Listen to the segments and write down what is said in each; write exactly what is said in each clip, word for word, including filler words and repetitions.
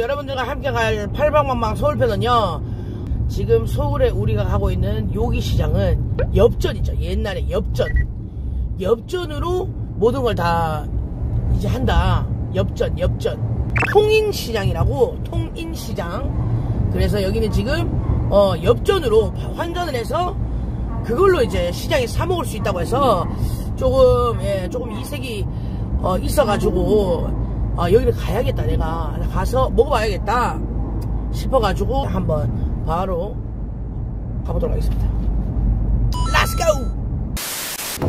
여러분들과 함께 갈 팔방망망 서울편은요, 지금 서울에 우리가 가고 있는 여기 시장은 엽전이죠. 옛날에 엽전. 엽전으로 모든 걸 다 이제 한다. 엽전, 엽전. 통인시장이라고, 통인시장. 그래서 여기는 지금, 어, 엽전으로 환전을 해서 그걸로 이제 시장에 사먹을 수 있다고 해서 조금, 예, 조금 이색이, 어, 있어가지고, 어, 여기를 가야겠다. 내가 가서 먹어봐야겠다 싶어가지고 한번 바로 가보도록 하겠습니다. Let's go!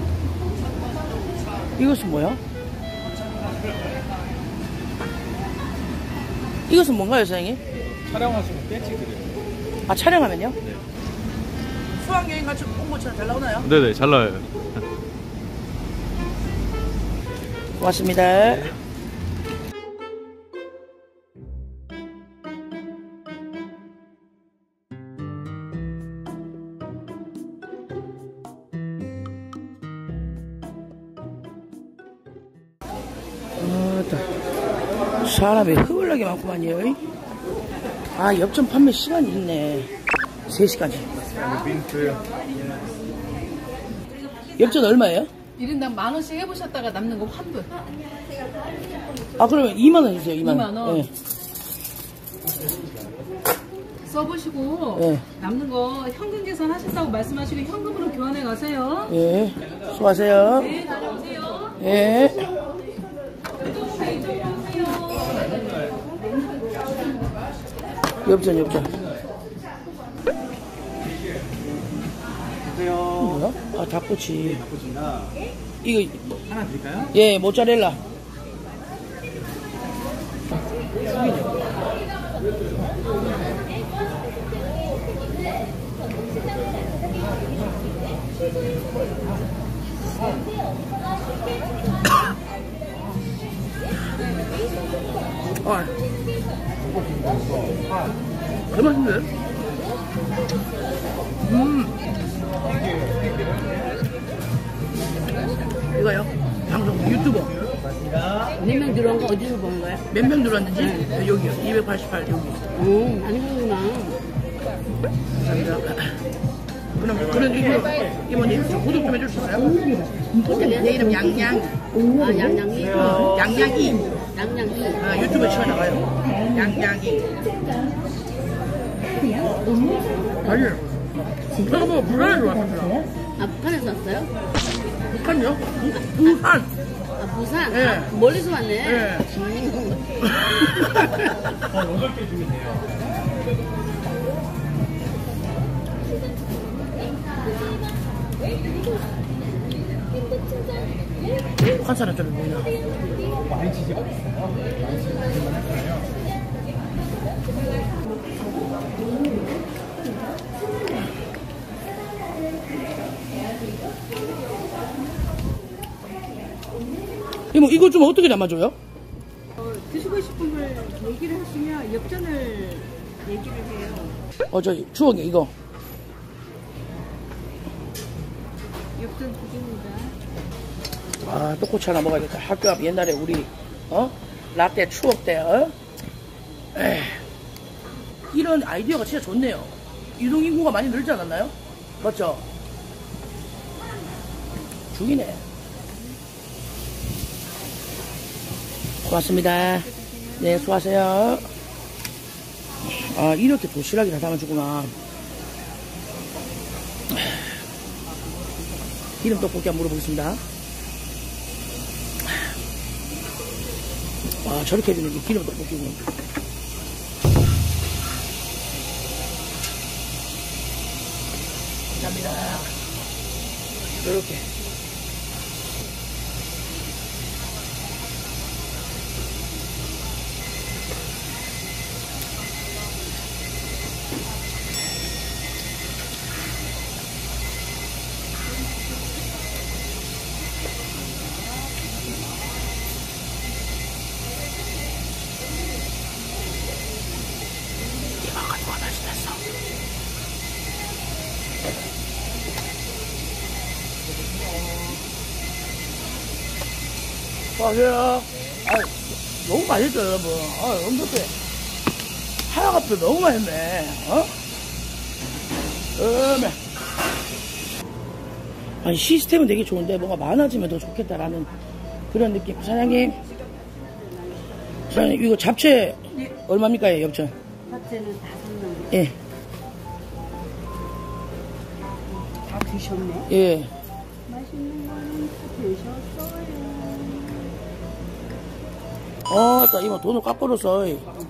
이것은 뭐야? 이것은 뭔가요, 사장님? 촬영하시면 배지 드려요. 아, 촬영하면요? 네. 수학여행 같이 온 것처럼 잘 나오나요? 네네, 잘 나와요. 고맙습니다. 네. 아, 사람이 흐물나게 많구만요. 아, 엽전 판매 시간이 있네. 세 시까지. 엽전 얼마예요? 일 인당 만 원씩 해보셨다가 남는 거 환불. 아, 그러면 이만 원 주세요. 이만 원. 이만 원. 네. 써보시고 네. 남는 거 현금 계산하셨다고 말씀하시고 현금으로 교환해 가세요. 예. 수고하세요. 네, 다녀오세요. 예. 엽전, 엽전. 안녕하세요. 뭐야? 아, 닭꼬치. 닭꼬치나 이거, 하나 드릴까요? 예, 모짜렐라. 아, 개 맛있네. 음. 이거요? 방송 유튜버. 몇 명 들어온 거 어디서 본 거야? 몇 명 들어왔는지? 네. 여기요. 이백팔십팔 여기. 응, 아니구나. 감사합니다. 그럼 그런 이거 이모님 저 구독 좀 해줄 수 있어요? 내 이름 양양. 아, 양양이? 어, 양양이. 양양이. 아, 유튜브에 치워 나가요. 양양이. 아니요. 내가 뭐 부산에서 왔어요. 아, 북한에서 왔어요? 북한요? 부산. 아, 부산? 네. 아, 멀리서 왔네. 네. 음. 여덟 개 주세요. 북한 사람처럼 보이나? 많이 치지 않았어요? 많이 치지 않았어요? 이모 이거 좀 어떻게 담아줘요? 어, 드시고 싶은 걸 얘기를 하시면 엽전을 얘기를 해요. 어, 저 추억이 이거. 엽전 두 개입니다. 아, 떡꼬치 하나 먹어야겠다. 학교 앞 옛날에 우리 어 라떼 추억 때 어? 에이, 이런 아이디어가 진짜 좋네요. 유동 인구가 많이 늘지 않았나요? 맞죠? 죽이네. 고맙습니다. 네, 수고하세요. 아, 이렇게 도시락이 다 담아주구나. 기름 떡볶이 한번 물어보겠습니다. 아, 저렇게 해주는 게 기름 떡볶이구나. 감사합니다. 이렇게. 수고하세요. 아, 너무 맛있어, 여러분. 아, 엄청해. 하나값도 너무 맛있네. 어? 어메. 아니, 시스템은 되게 좋은데 뭔가 많아지면 더 좋겠다라는 그런 느낌. 사장님. 사장님, 이거 잡채 네. 얼마입니까, 엽전? 잡채는 다섯 명. 예. 다 드셨네. 예. 맛있는 거는 다 드셨어요. 어, 나 이모 돈을 깎아줬어.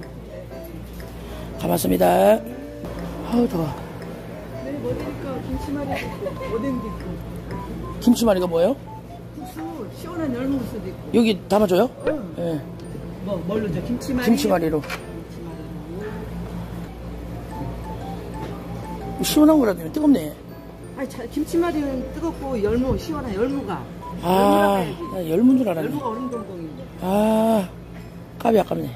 가봤습니다. 아우, 더워. 내일 뭐 드릴까? 김치말이 있고, 오뎅도 있고, 김치말이가 뭐예요? 국수, 시원한 열무국수도 있고. 여기 담아줘요? 응. 예. 뭐, 뭘로 줘? 김치말이? 김치말이로. 시원한 거라도 뜨겁네. 아니, 자, 김치말이는 뜨겁고, 열무, 시원한 열무가. 아, 나 열무인 줄 알았네. 열무가 얼음 동동인데. 아, 까비 아깝네.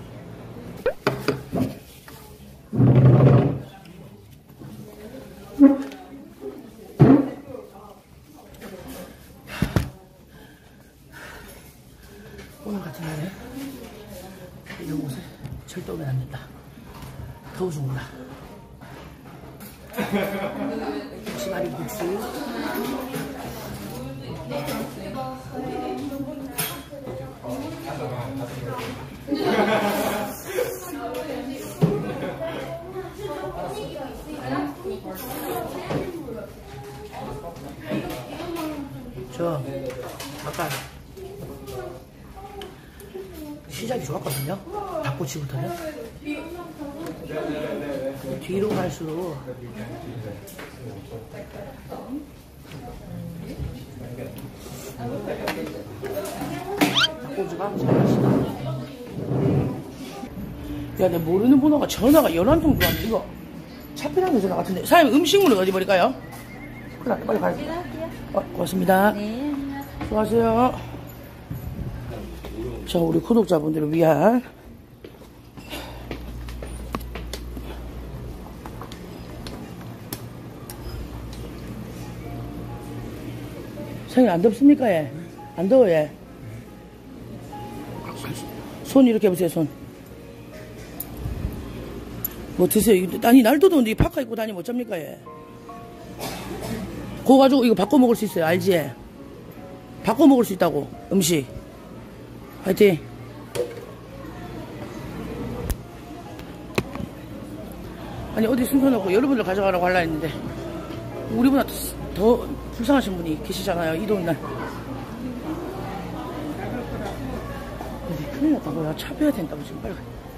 오늘 같은 날에 이런 곳에 절대 오면 안 된다. 더워 죽는다. 김치말이 국수. 저 아까 시작이 좋았거든요. 닭꼬치부터는 뒤로 갈수록 닭꼬치가 제일 맛있다. 야, 내 모르는 번호가 전화가 열한 통 들어왔는데 이거 차피라는 전화 같은데. 사장님, 음식물을 어디 버릴까요? 그래, 빨리 가요. 어, 고맙습니다. 네. 수고하세요. 자, 우리 구독자분들을 위한 사장님, 안 덥습니까? 예? 안 더워, 예? 손 이렇게 해보세요, 손. 뭐 드세요? 아니, 날도 더운데 이 파카 입고 다니면 어쩝니까, 예? 그거 가지고 이거 바꿔 먹을 수 있어요, 알지? 예? 바꿔 먹을 수 있다고, 음식. 화이팅! 아니, 어디 숨겨놓고 여러분들 가져가라고 하려 했는데, 우리보다 더 불쌍하신 분이 계시잖아요, 이 더운 날. 근데 큰일 났다고요. 차 빼야 된다고 지금 빨리 가요.